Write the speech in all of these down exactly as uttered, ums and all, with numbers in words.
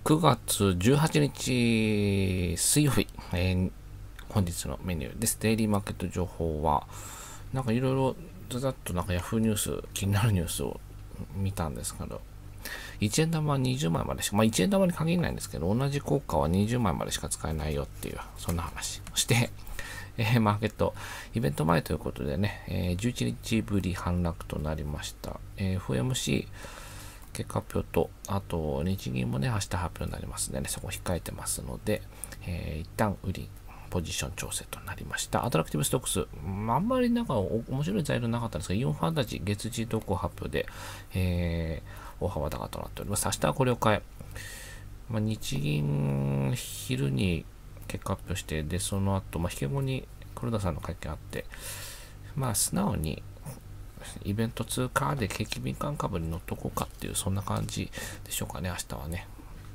くがつじゅうはちにち水曜日、えー、本日のメニューです。デイリーマーケット情報は、なんかいろいろざざっとなんかヤフーニュース、気になるニュースを見たんですけど、いちえん玉はにじゅうまいまでしか、まあいちえん玉に限らないんですけど、同じ効果はにじゅうまいまでしか使えないよっていう、そんな話をして、えー、マーケット、イベント前ということでね、えー、じゅういちにちぶり反落となりました。えー、エフオーエムシー、結果発表と、あと日銀もね、明日発表になりますのでね、そこ控えてますので、えー、一旦売り、ポジション調整となりました。アトラクティブストックス、あんまりなんか面白い材料なかったんですが、イオンファンタジー月次動向発表で、えー、大幅高となっております。明日はこれを変え、まあ、日銀、昼に結果発表して、で、その後、まあ、引け後に黒田さんの会見あって、まあ、素直に、イベント通過で景気敏感株に乗っとこうかっていう、そんな感じでしょうかね、明日はね。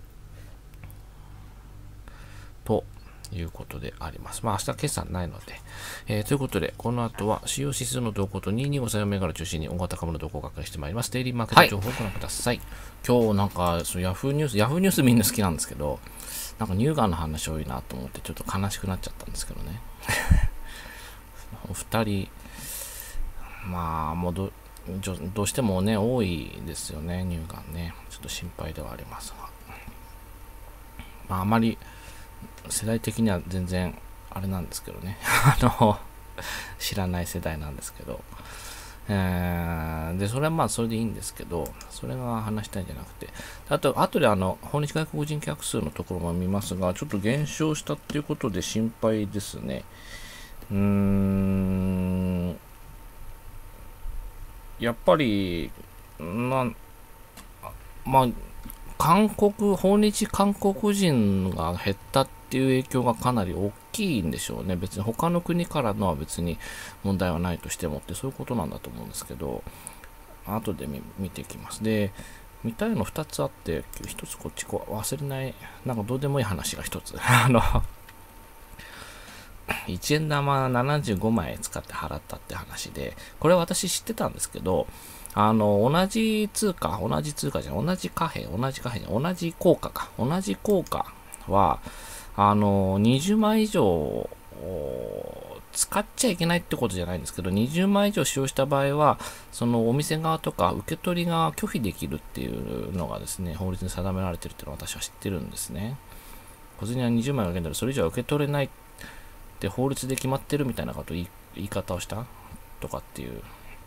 ということであります。まあ明日決算ないので。えー、ということで、この後は主要指数の動向とにひゃくにじゅうごさん銘柄を中心に大型株の動向を確認してまいります。デイリーマーケット情報をご覧ください。はい、今日なんかそのヤフーニュース、ヤフーニュースみんな好きなんですけど、なんか乳がんの話多いなと思ってちょっと悲しくなっちゃったんですけどね。お二人、まあ、もう ど, どうしてもね、多いですよね、乳がんね。ちょっと心配ではありますが。まあ、あまり、世代的には全然、あれなんですけどね。あの、知らない世代なんですけど。えー、で、それはまあ、それでいいんですけど、それが話したいんじゃなくて、あと、後であの、訪日外国人客数のところも見ますが、ちょっと減少したっていうことで心配ですね。うーん、やっぱり、な、まあ、韓国、訪日韓国人が減ったっていう影響がかなり大きいんでしょうね。別に他の国からのは別に問題はないとしてもって、そういうことなんだと思うんですけど、後で 見, 見ていきます。で、見たいのふたつあって、ひとつこっちこう忘れない、なんかどうでもいい話がひとつ。あの、いちえん玉ななじゅうごまい使って払ったって話で、これは私知ってたんですけど、あの、同じ通貨、同じ通貨じゃん、同じ貨幣、同じ貨幣じゃん、同じ効果か、同じ効果は、あの、にじゅうまい以上使っちゃいけないってことじゃないんですけど、にじゅうまい以上使用した場合は、そのお店側とか受け取りが拒否できるっていうのがですね、法律に定められてるっていうのを私は知ってるんですね。小銭はにじゅうまいが限度でそれ以上は受け取れないって法律で決まってるみたいなこと言い、言い方をしたとかっていう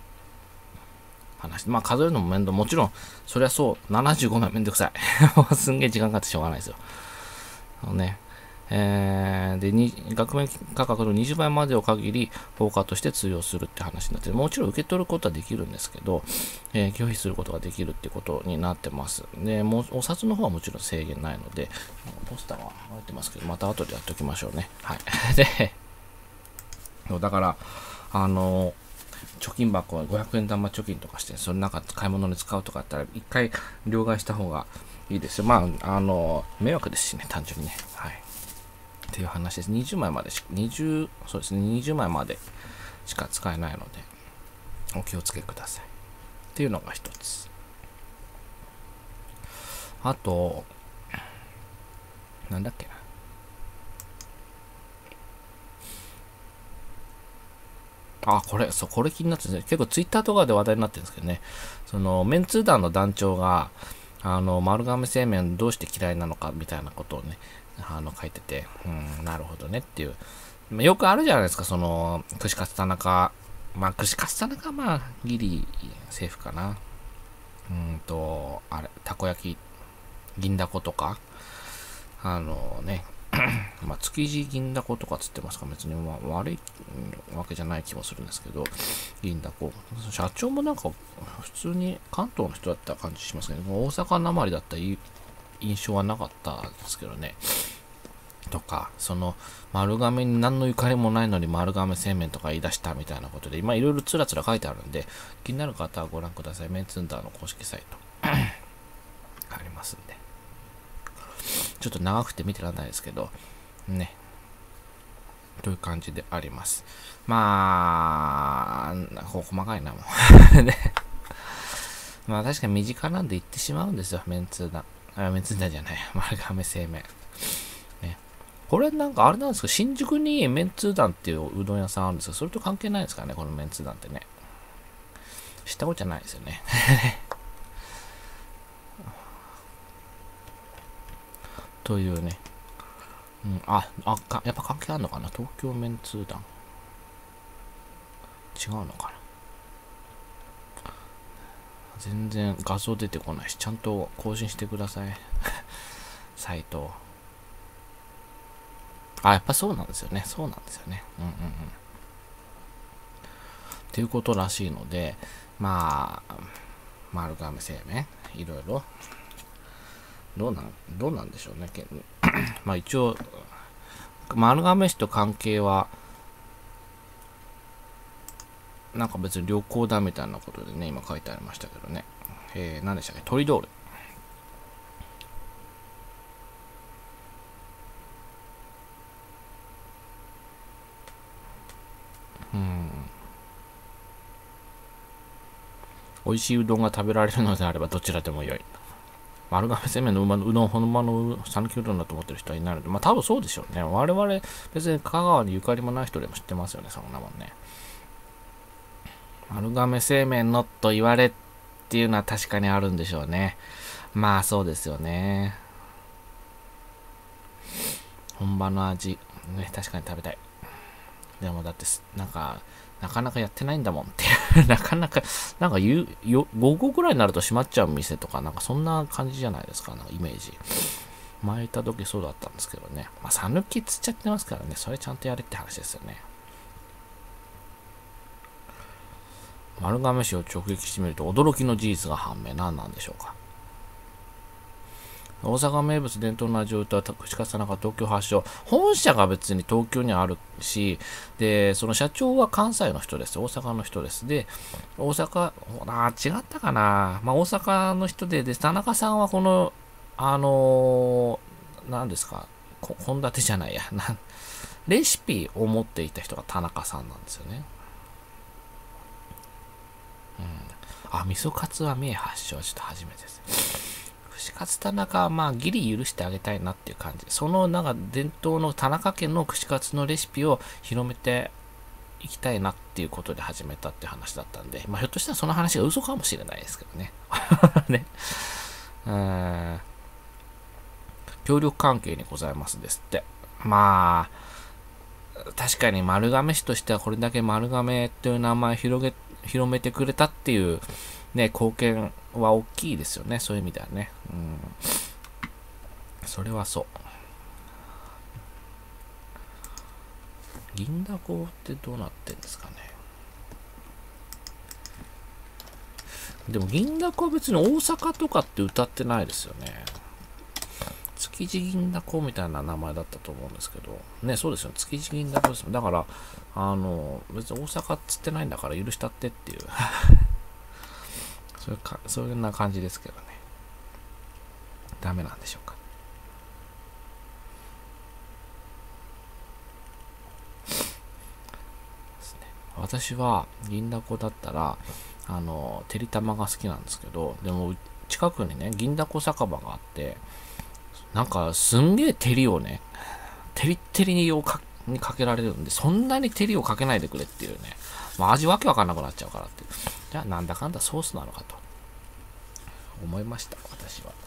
話。まあ数えるのも面倒。もちろん、そりゃそう、ななじゅうごまいめんどくさい。もうすんげえ時間かかってしょうがないですよ。あのね。えー、で、に額面価格のにじゅうばいまでを限り、ポーカーとして通用するって話になって、もちろん受け取ることはできるんですけど、えー、拒否することができるってことになってます。で、もうお札の方はもちろん制限ないので、ポスターは入ってますけど、また後でやっておきましょうね。はい。で、だから、あの、貯金箱はごひゃくえん玉貯金とかして、その中買い物に使うとかだったら、一回両替した方がいいですよ。まあ、あの、迷惑ですしね、単純にね。はい。っていう話です。にじゅうまいまでし、にじゅう、そうですね、にじゅうまいまでしか使えないので、お気をつけください。っていうのが一つ。あと、なんだっけな。あ、これ、そう、これ気になってるんですね。結構ツイッターとかで話題になってるんですけどね。その、メンツー団の団長が、あの、丸亀製麺どうして嫌いなのかみたいなことをね、あの、書いてて、うん、なるほどねっていう。よくあるじゃないですか、その、串カツ田中。まあ、串カツ田中はまあ、ギリ、セーフかな。うんと、あれ、たこ焼き、銀だことか。あのね、まあ、築地銀だことかつってますか、別に、まあ、悪いわけじゃない気もするんですけど、銀だこ。社長もなんか、普通に関東の人だった感じしますけど、大阪なまりだった印象はなかったですけどね。とか、その、丸亀に何のゆかりもないのに丸亀製麺とか言い出したみたいなことで、今いろいろつらつら書いてあるんで、気になる方はご覧ください。メンツンダーの公式サイト。ありますんで。ちょっと長くて見てらんないですけど、ね。という感じであります。まあ、こう細かいな、もう。ね。まあ確かに身近なんで言ってしまうんですよ、メンツー団。 あ、メンツー団じゃない。丸亀製麺。ね。これなんかあれなんですか、新宿にメンツー団っていううどん屋さんあるんですけど、それと関係ないですかね、このメンツー団ってね。知ったことじゃないですよね。というね。うん、あ、あか、やっぱ関係あるのかな、東京メンツー団。違うのかな。全然画像出てこないし、ちゃんと更新してください。サイト。あ、やっぱそうなんですよね。そうなんですよね。うんうんうん。っていうことらしいので、まあ、丸亀製麺、いろいろ、どうなん、どうなんでしょうね。まあ一応、丸亀市と関係は、なんか別に旅行だみたいなことでね、今書いてありましたけどね。えー、何でしたっけ、トリドール。うん。美味しいうどんが食べられるのであればどちらでも良い。丸亀製麺のうまのうどん、ほんまの讃岐うどんだと思ってる人はいないので、まあ多分そうでしょうね。我々、別に香川にゆかりもない人でも知ってますよね、そんなもんね。丸亀製麺のと言われっていうのは確かにあるんでしょうね。まあそうですよね。本場の味、ね、確かに食べたい。でもだってなんかなかなかやってないんだもんってなかなかなんか言うよ午後ぐらいになると閉まっちゃう店とかなんかそんな感じじゃないですか、なんかイメージ。前いた時そうだったんですけどね。まあ讃岐つっちゃってますからね、それちゃんとやれって話ですよね。丸亀市を直撃してみると驚きの事実が判明。何なんでしょうか。大阪名物伝統の味を歌う串カツ田中、東京発祥。本社が別に東京にあるし、で、その社長は関西の人です。大阪の人です。で、大阪、あ違ったかな。まあ、大阪の人で、で、田中さんはこの、あのー、何ですか、献立じゃないや、レシピを持っていた人が田中さんなんですよね。うん。あ、味噌カツは名発祥はちょっと初めてです。串カツ田中はまあギリ許してあげたいなっていう感じ。そのなんか伝統の田中家の串カツのレシピを広めていきたいなっていうことで始めたっていう話だったんで、まあひょっとしたらその話が嘘かもしれないですけどね。ね。うーん。協力関係にございますですって。まあ、確かに丸亀市としてはこれだけ丸亀っていう名前を広げ、広めてくれたっていうね、貢献は大きいですよね。そういう意味ではね。うん。それはそう。銀だこってどうなってんですかね。でも銀だこは別に大阪とかって歌ってないですよね。築地銀だこみたいな名前だったと思うんですけど。ね、そうですよ。築地銀だこですよ。だから、あの、別に大阪っつってないんだから許したってっていう。そういうか、そういうな感じですけどね。ダメなんでしょうか。私は銀だこだったら、あの、てりたまが好きなんですけど、でも、近くにね、銀だこ酒場があって、なんか、すんげえ照りをね、照り照りにをかにかけられるんで、そんなに照りをかけないでくれっていうね、まあ、味わけわかんなくなっちゃうからって。じゃあ、なんだかんだソースなのかと思いました、私は。はい、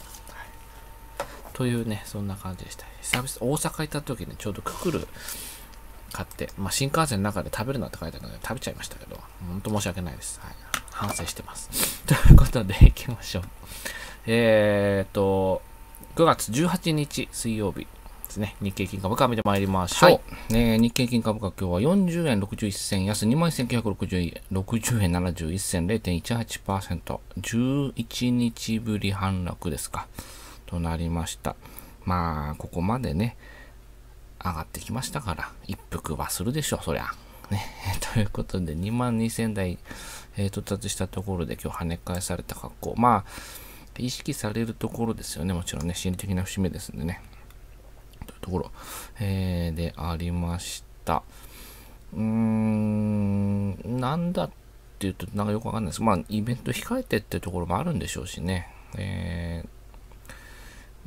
というね、そんな感じでした。久々、大阪行った時にちょうどククル買って、まあ、新幹線の中で食べるなって書いてあるので食べちゃいましたけど、本当申し訳ないです。はい、反省してます。ということで、行きましょう。えーっと、くがつじゅうはちにち水曜日ですね。日経金株価見てまいりましょう。はい、ね、日経金株価今日はよんじゅうえんろくじゅういっせん安 にまんせんきゅうひゃくろくじゅうえんななじゅういっせん れいてんいちはちパーセント じゅういちにちぶり反落ですかとなりました。まあここまでね上がってきましたから一服はするでしょう、そりゃね。ということでにまんにせんだい、えー、到達したところで今日跳ね返された格好、まあ意識されるところですよね。もちろんね、心理的な節目ですんでね。というところ、えー、でありました。うーん、なんだっていうと、なんかよくわかんないです。まあ、イベント控えてってところもあるんでしょうしね。え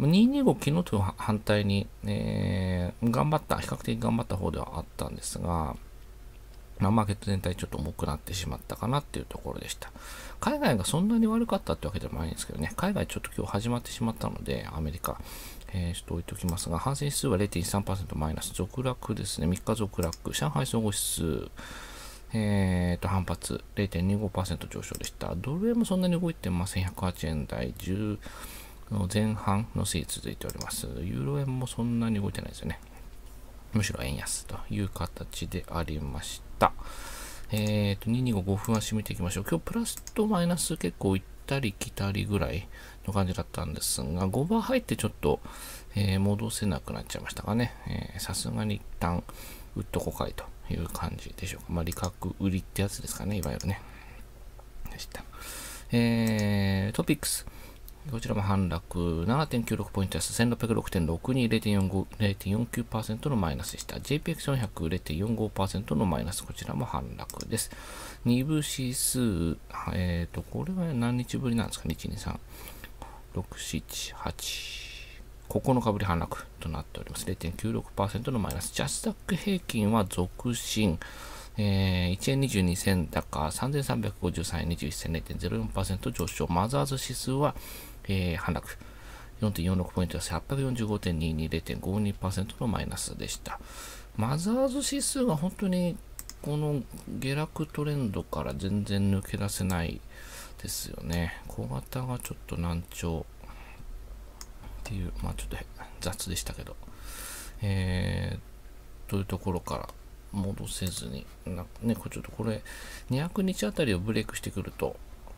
にひゃくにじゅうご、昨日と反対に、えー、頑張った、比較的頑張った方ではあったんですが、まあ、マーケット全体ちょっと重くなってしまったかなっていうところでした。海外がそんなに悪かったってわけでもないんですけどね、海外ちょっと今日始まってしまったので、アメリカ、えー、ちょっと置いておきますが、反戦指数は れいてんさんパーセント マイナス、続落ですね、みっか続落、上海総合指数、えー、と反発 れいてんにごパーセント 上昇でした。ドル円もそんなに動いてません。ひゃくはちえん台じゅうの前半の推移続いております。ユーロ円もそんなに動いてないですよね。むしろ円安という形でありました。えーと、にひゃくにじゅうご、ごふん足見ていきましょう。今日プラスとマイナス結構行ったり来たりぐらいの感じだったんですが、ごばん入ってちょっと、えー、戻せなくなっちゃいましたかね。さすがに一旦売っとこかいという感じでしょうか。まあ、利確売りってやつですかね、いわゆるね。でした。えー、トピックス。こちらも反落 ななてんきゅうろく ポイント安、せんろっぴゃくろくてんろくに、れいてんよんご、れいてんよんきゅうパーセント のマイナスでした。ジェイピーエックスよんひゃく、れいてんよんごパーセント のマイナス、こちらも反落です。に部指数、えっと、これは何日ぶりなんですかね、いち、に、さん、ろく、しち、はち、ここのかぶり反落となっております。れいてんきゅうろくパーセント のマイナス。ジャスダック平均は続伸。えー、いちえんにじゅうにせん高、さんぜんさんびゃくごじゅうさんえんにじゅういっ銭、れいてんぜろよんパーセント 上昇。マザーズ指数は、えー、反落。よんてんよんろく ポイント安、はっぴゃくよんじゅうごてんにに、れいてんごにパーセント のマイナスでした。マザーズ指数が本当にこの下落トレンドから全然抜け出せないですよね。小型がちょっと難聴っていう、まあちょっと雑でしたけど、えー、というところから戻せずに、なね、これちょっとこれ、にひゃくにちあたりをブレイクしてくると、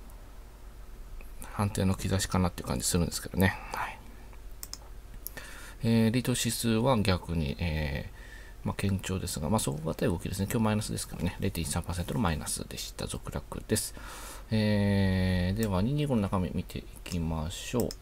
判定の兆しかなっていう感じするんですけどね。はい。えー、リート指数は逆に、えー、まあ、堅調ですが、まあ、底堅い動きですね。今日マイナスですからね。れいてんいちさんパーセント のマイナスでした。続落です。えー、では、にひゃくにじゅうごの中身見ていきましょう。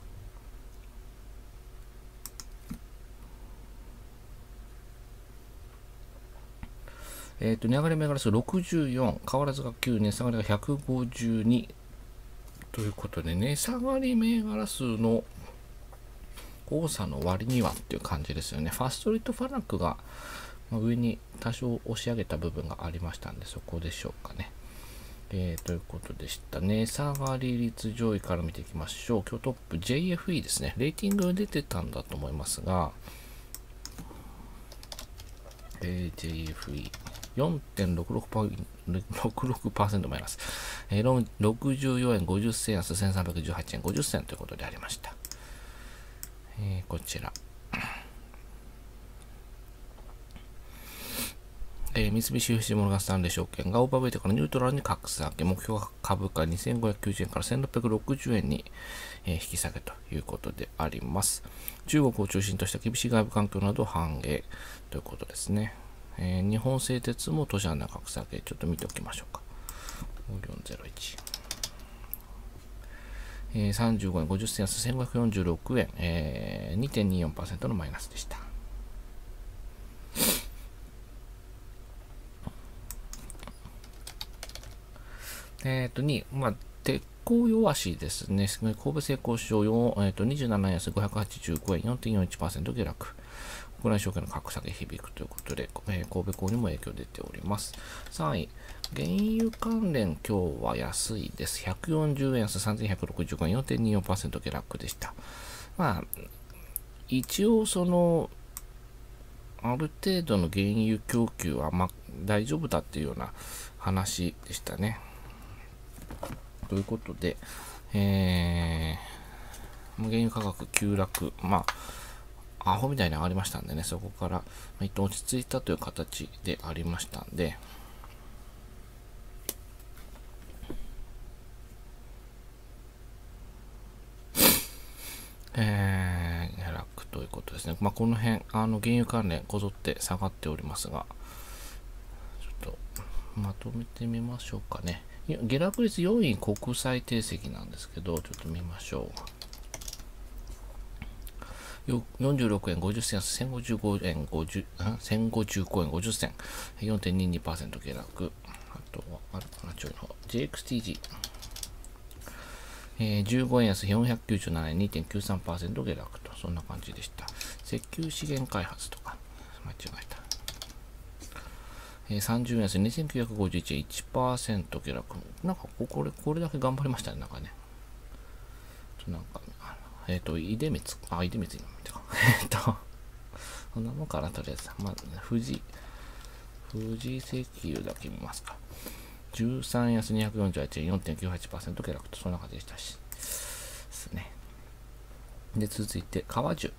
えっ、ー、と、値上がり銘柄数ろくじゅうよん、変わらずがきゅう、値下がりがひゃくごじゅうにということで、値下がり銘柄数の多さの割にはっていう感じですよね。ファーストリートファナックが上に多少押し上げた部分がありましたんで、そこでしょうかね。えー、ということでした。値下がり率上位から見ていきましょう。今日トップ ジェイエフイー ですね。レーティング出てたんだと思いますが、えー、ジェイエフイーよんてんろくろくパーセント マイナス、えー、ろくじゅうよんえんごじゅっ銭安、せんさんびゃくじゅうはちえんごじゅっ銭ということでありました。えー、こちら、えー、三菱 ユーエフシー モルガンスタンレー証券がオーバーウェイトからニュートラルに格下げ、目標株価にせんごひゃくきゅうじゅうえんからせんろっぴゃくろくじゅうえんに、えー、引き下げということであります。中国を中心とした厳しい外部環境など反映ということですね。えー、日本製鉄も都市安な格下げ、ちょっと見ておきましょうか。ごよんぜろいち。えー、さんじゅうごえんごじゅっ銭安、せんごひゃくよんじゅうろくえん、えー、にてんにじゅうよんパーセント のマイナスでした。えっと、に、まあ、鉄鋼弱しですね。神戸製鋼所、えー、とにじゅうななえん安、ごひゃくはちじゅうごえん、よんてんよんいちパーセント 下落。国内証券の格下げ響くということで、えー、神戸港にも影響出ております。さんい、原油関連、今日は安いです。ひゃくよんじゅうえん安、さんぜんひゃくろくじゅうごえん、よんてんにじゅうよんパーセント 下落でした。まあ、一応、その、ある程度の原油供給は、まあ、大丈夫だっていうような話でしたね。ということで、えー、原油価格急落、まあ、アホみたいに上がりましたんでね、そこから一旦落ち着いたという形でありましたんで、えー、下落ということですね。まあ、この辺、あの原油関連、こぞって下がっておりますが、ちょっとまとめてみましょうかね。下落率よんい国際定石なんですけど、ちょっと見ましょう。よんじゅうろくえんごじゅっ銭安、せんごじゅうごえんごじゅう、せんごじゅうごえんごじゅっ銭、よんてんににパーセント 下落。あとは、あるかな、ちょいの方。ジェイエックスティージー。 えー、じゅうごえん安よんひゃくきゅうじゅうななえん にてんきゅうさんパーセント 下落と、そんな感じでした。石油資源開発とか、間違えた。えー、さんじゅうえん安にせんきゅうひゃくごじゅういちえん いちパーセント 下落。なんかこれ、これだけ頑張りましたね、なんかね。なんか、えっ、ー、と、出光、あ、出光今見たか。えっと、そんなもんかな、とりあえず。まあ、富士、富士石油だけ見ますか。じゅうさんえん安にひゃくよんじゅうはちえん よんてんきゅうはちパーセント 下落と、そんな感じでしたし。ですね。で、続いて、川中。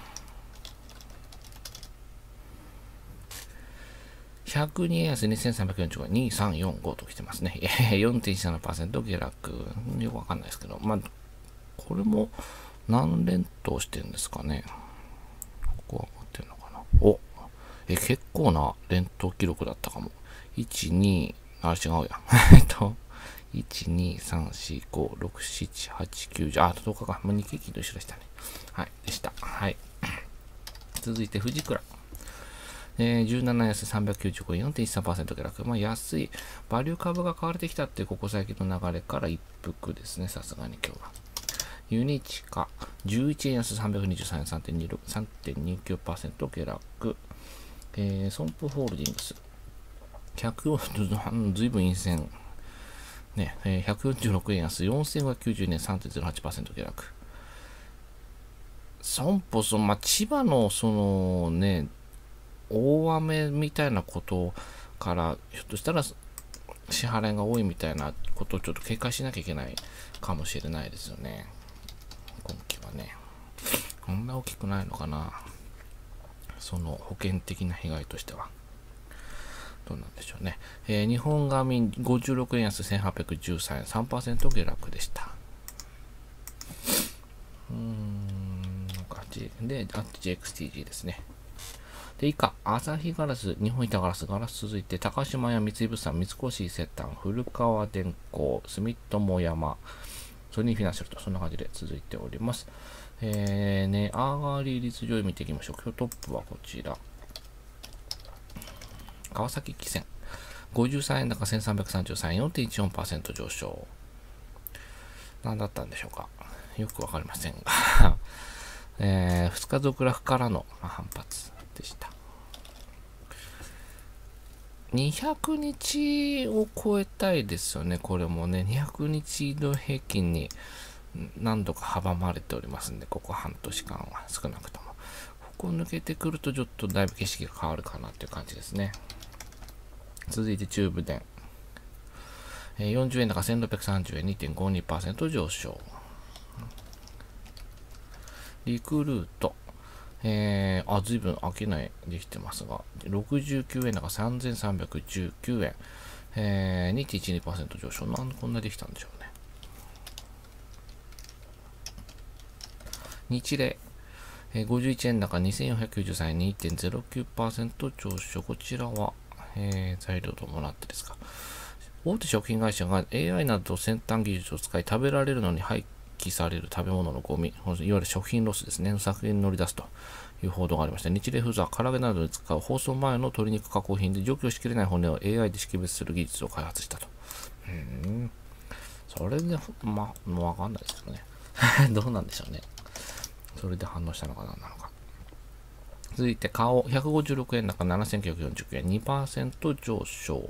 ひゃくにえん安にせんさんびゃくよんじゅうごえん、にさんよんごと来てますね。よんてんいちななパーセント 下落。よくわかんないですけど、まあ、これも何連投してるんですかね。ここは持ってるのかな。おえ、結構な連投記録だったかも。いち、に、あ、違うや。えっと、いち、に、さん、よん、ご、ろく、なな、はち、きゅう、じゃあ、あととおかか。もう日経金と一緒でしたね。はい、でした。はい。続いて、富士倉。えー、じゅうななえん安さんびゃくきゅうじゅうごえん よんてんいちさんパーセント 下落。まあ、安い。バリュー株が買われてきたっていうここ最近の流れから一服ですね。さすがに今日は。ユニチカ。じゅういちえん安さんびゃくにじゅうさんえん さんてんにじゅうきゅうパーセント 下落。えー、ソンプホールディングス。ひゃくよん、ずいぶん陰線。ね、えー、ひゃくよんじゅうろくえん安よんせんごひゃくきゅうじゅうねん さんてんぜろはちパーセント 下落。損保、その、まあ、千葉の、そのね、大雨みたいなことから、ひょっとしたら支払いが多いみたいなことをちょっと警戒しなきゃいけないかもしれないですよね。今期はね。こんな大きくないのかな。その保険的な被害としては。どうなんでしょうね。えー、日本ガミンごじゅうろくえん安せんはっぴゃくじゅうさんえん さんパーセント 下落でした。うーん、で、あと ジェイエックスティージー ですね。で、以下、アサヒガラス、日本板ガラス、ガラス続いて、高島屋、三井物産、三越伊勢丹、古川電工、住友山、ソニーフィナンシャルと、そんな感じで続いております。えー、ね、上がり率上位見ていきましょう。今日トップはこちら。川崎汽船。ごじゅうさんえん高せんさんびゃくさんじゅうさんえん、よんてんいちよんパーセント 上昇。何だったんでしょうか。よくわかりませんが、えー、ふつか続落からの反発でした。にひゃくにちを超えたいですよね。これもね、にひゃくにち移動平均に何度か阻まれておりますんで、ここ半年間は少なくとも。ここ抜けてくるとちょっとだいぶ景色が変わるかなっていう感じですね。続いて中部電。よんじゅうえん高せんろっぴゃくさんじゅうえん にてんごにパーセント 上昇。リクルート。えー、あ、ずいぶん飽きないできてますが、ろくじゅうきゅうえん高さんぜんさんびゃくじゅうきゅうえん。えー、にてんいちにパーセント 上昇。なんでこんなできたんでしょうね。日例。ごじゅういちえん高にせんよんひゃくきゅうじゅうさんえん にてんぜろきゅうパーセント 上昇。こちらは、えー、材料ともなってですか。大手食品会社が エーアイ など先端技術を使い食べられるのに廃棄される食べ物のゴミ、いわゆる食品ロスですね、削減に乗り出すという報道がありました。日例フーズは唐揚げなどに使う包装前の鶏肉加工品で除去しきれない骨を エーアイ で識別する技術を開発したと。うーん。それで、まあ、もうわかんないですけどね。どうなんでしょうね。それで反応したのか何なのか。続いて、顔、ひゃくごじゅうろくえん高ななせんきゅうひゃくよんじゅうきゅうえん、にパーセント 上昇。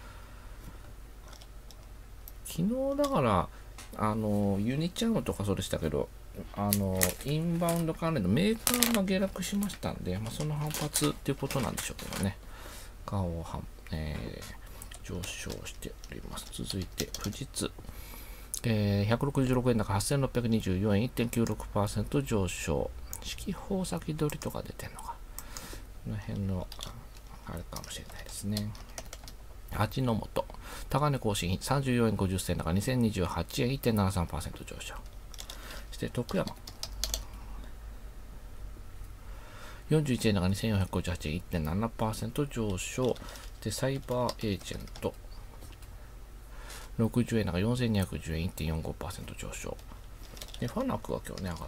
昨日だから、あの、ユニチャームとかそうでしたけど、あの、インバウンド関連のメーカーが下落しましたんで、まあ、その反発っていうことなんでしょうけどね。顔を、えー、上昇しております。続いて、富士通。えー、ひゃくろくじゅうろくえん高はっせんろっぴゃくにじゅうよえん、いってんきゅうろくパーセント 上昇。四季報先取りとか出てんのか。この辺の、あれかもしれないですね。味の素。高値更新さんじゅうよえんごじゅっせん高にせんにじゅうはちえん いってんななさんパーセント 上昇。そして徳山。よんじゅういちえん高にせんよんひゃくごじゅうはちえん いってんななパーセント 上昇。で、サイバーエージェント。ろくじゅうえん高よんせんにひゃくじゅうえん いってんよんごパーセント 上昇。で、ファナックが今日ね、上がって。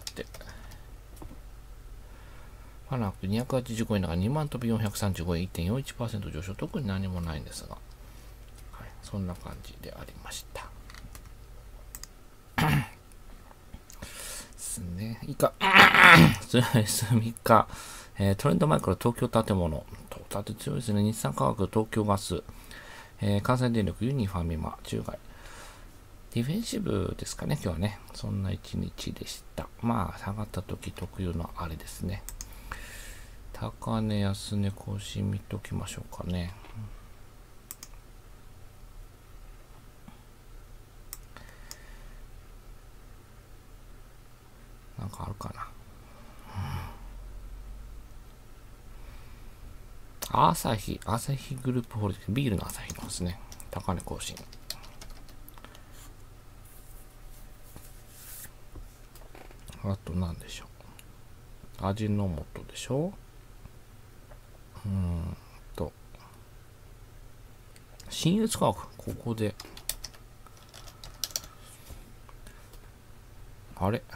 ファナックにひゃくはちじゅうごえん高にまん飛びよんひゃくさんじゅうごえん いってんよんいちパーセント 上昇。特に何もないんですが。そんな感じでありました。 ね、以下、スミカ、えー、トレンドマイクロ東京建物、トータル強いですね。日産化学、東京ガス、えー、関西電力、ユニファミマ、中外。ディフェンシブですかね、今日はね。そんな一日でした。まあ、下がった時特有のあれですね。高値、安値、更新見ときましょうかね。なんかあるかな。アサヒ、アサヒグループホールディングス、ビールのアサヒのですね。高値更新。あと何でしょう。味の素でしょ。うーんと。新越化学、ここで。あれ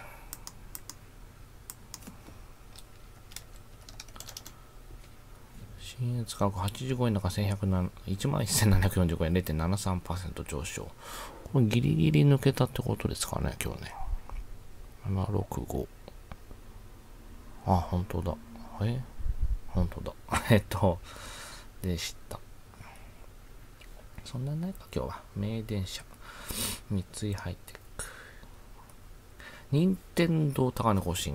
新越価格はちじゅうごえん高せんひゃくなな、いちまんせんななひゃくよんじゅうごえん れいてんななさんパーセント 上昇。これギリギリ抜けたってことですかね、今日ね。ななろくご。あ、本当だ。え本当だ。えっと、でした。そんなないか、今日は。名電車。三井ハイテク。任天堂高値更新。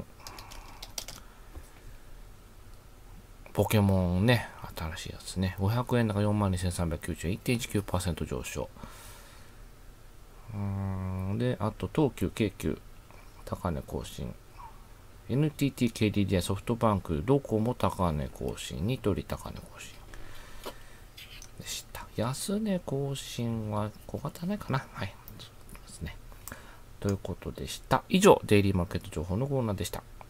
ポケモンね、新しいやつね。ごひゃくえん高 よんまんにせんさんびゃくきゅうじゅうえん、いってんいちきゅうパーセント 上昇。うーんで、あと東急、京急、高値更新。エヌティーティー、ケーディーディーアイ、ソフトバンク、ドコモ高値更新。ニトリ高値更新。でした。安値更新は小型ないかな。はい。そうですね。ということでした。以上、デイリーマーケット情報のコーナーでした。